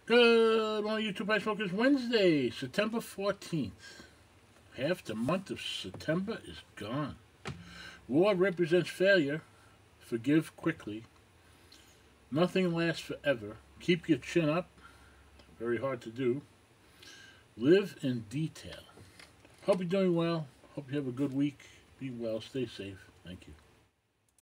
Good morning, YouTube Ice Smokers. Wednesday, September 14th. Half the month of September is gone. War represents failure. Forgive quickly. Nothing lasts forever. Keep your chin up. Very hard to do. Live in detail. Hope you're doing well. Hope you have a good week. Be well. Stay safe. Thank you.